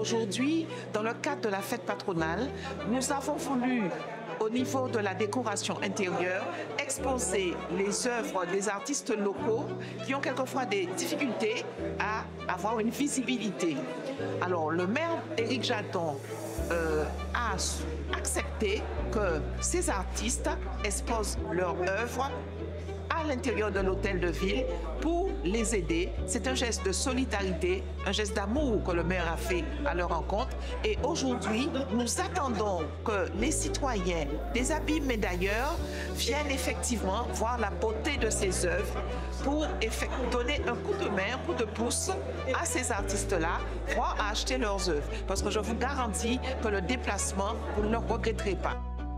aujourd'hui, dans le cadre de la fête patronale, nous avons voulu, au niveau de la décoration intérieure, exposer les œuvres des artistes locaux qui ont quelquefois des difficultés à avoir une visibilité. Alors, le maire Éric Jadon a accepté que ces artistes exposent leurs œuvres à l'intérieur de l'hôtel de ville pour les aider. C'est un geste de solidarité, un geste d'amour que le maire a fait à leur rencontre. Et aujourd'hui, nous attendons que les citoyens des abîmes et d'ailleurs viennent effectivement voir la beauté de ces œuvres pour donner un coup de main, un coup de pouce à ces artistes-là, voire à acheter leurs œuvres. Parce que je vous garantis que le déplacement, vous ne le regretterez pas.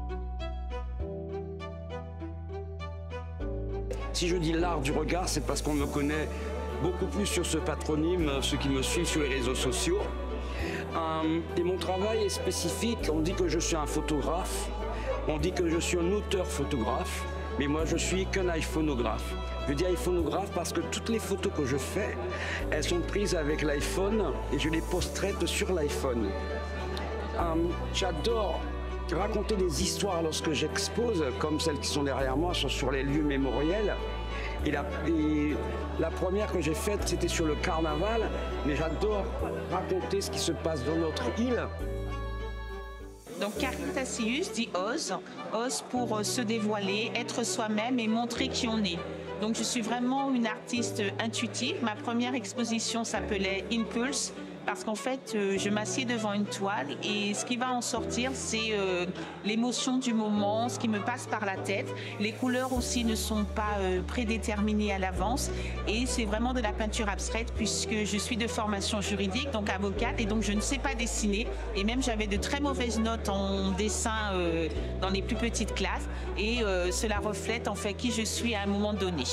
Si je dis l'art du regard, c'est parce qu'on me connaît beaucoup plus sur ce patronyme, ceux qui me suivent sur les réseaux sociaux. Et mon travail est spécifique. On dit que je suis un photographe, on dit que je suis un auteur-photographe, mais moi je suis qu'un iPhoneographe. Je dis iPhoneographe parce que toutes les photos que je fais, elles sont prises avec l'iPhone et je les post-traite sur l'iPhone. J'adore raconter des histoires lorsque j'expose, comme celles qui sont derrière moi, sont sur les lieux mémoriels. Et la première que j'ai faite, c'était sur le carnaval, mais j'adore raconter ce qui se passe dans notre île. Donc Karine Tassius dit ose pour se dévoiler, être soi-même et montrer qui on est. Donc je suis vraiment une artiste intuitive. Ma première exposition s'appelait Impulse, parce qu'en fait, je m'assieds devant une toile et ce qui va en sortir, c'est l'émotion du moment, ce qui me passe par la tête. Les couleurs aussi ne sont pas prédéterminées à l'avance et c'est vraiment de la peinture abstraite puisque je suis de formation juridique, donc avocate, et donc je ne sais pas dessiner. Et même j'avais de très mauvaises notes en dessin dans les plus petites classes et cela reflète en fait qui je suis à un moment donné.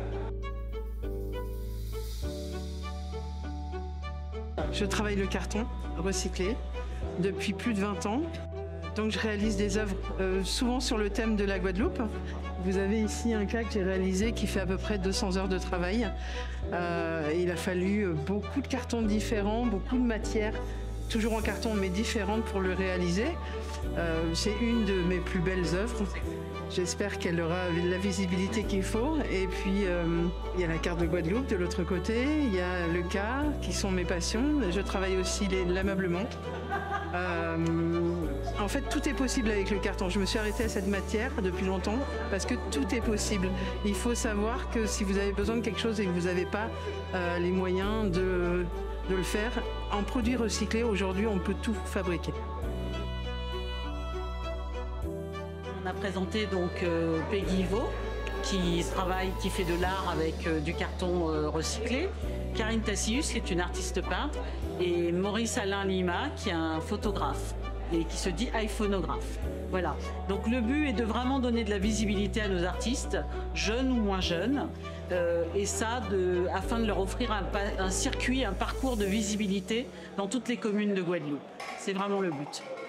Je travaille le carton recyclé depuis plus de 20 ans. Donc je réalise des œuvres souvent sur le thème de la Guadeloupe. Vous avez ici un cas que j'ai réalisé qui fait à peu près 200 heures de travail. Il a fallu beaucoup de cartons différents, beaucoup de matières, toujours en carton mais différentes pour le réaliser. C'est une de mes plus belles œuvres. J'espère qu'elle aura la visibilité qu'il faut. Et puis, il y a la carte de Guadeloupe de l'autre côté. Il y a le cas, qui sont mes passions. Je travaille aussi l'ameublement. En fait, tout est possible avec le carton. Je me suis arrêtée à cette matière depuis longtemps parce que tout est possible. Il faut savoir que si vous avez besoin de quelque chose et que vous n'avez pas les moyens de le faire, en produits recyclés, aujourd'hui, on peut tout fabriquer. On a présenté donc Peggy Ivo, qui fait de l'art avec du carton recyclé, Karine Tassius, qui est une artiste peintre, et Maurice Alain Lima, qui est un photographe et qui se dit iPhoneographe. Voilà. Donc le but est de vraiment donner de la visibilité à nos artistes, jeunes ou moins jeunes, et ça afin de leur offrir un circuit, un parcours de visibilité dans toutes les communes de Guadeloupe. C'est vraiment le but.